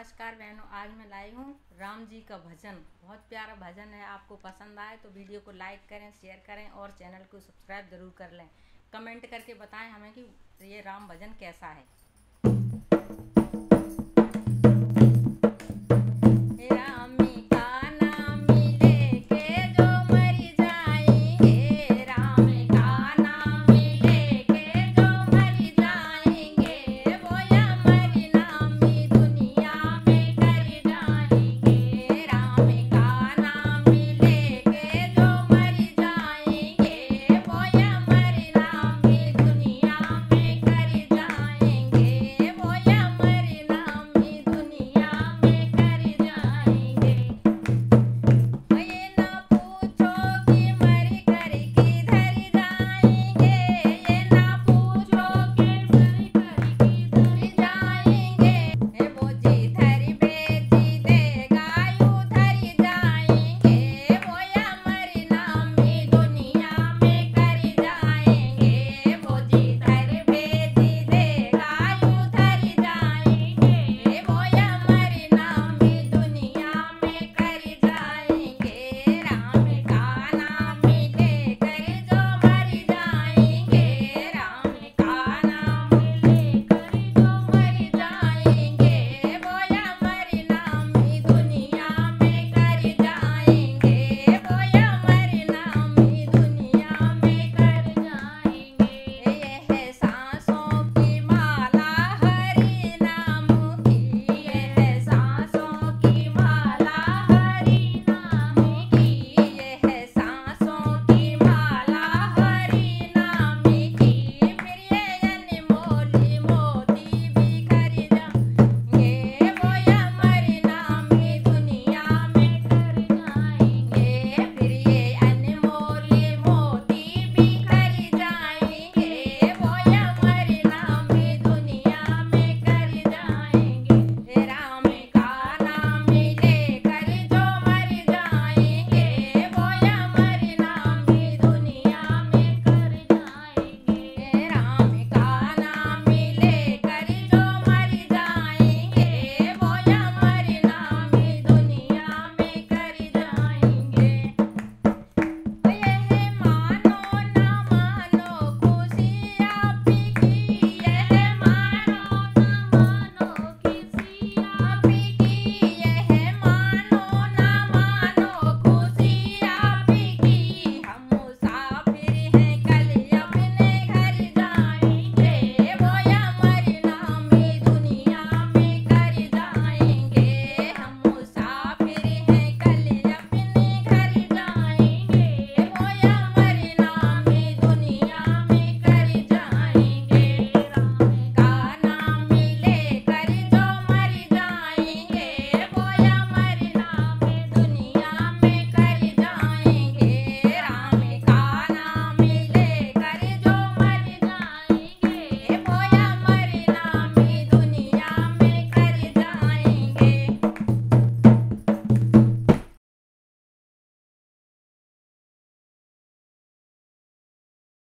नमस्कार बहनों, आज मैं लाई हूँ राम जी का भजन। बहुत प्यारा भजन है। आपको पसंद आए तो वीडियो को लाइक करें, शेयर करें और चैनल को सब्सक्राइब ज़रूर कर लें। कमेंट करके बताएं हमें कि ये राम भजन कैसा है।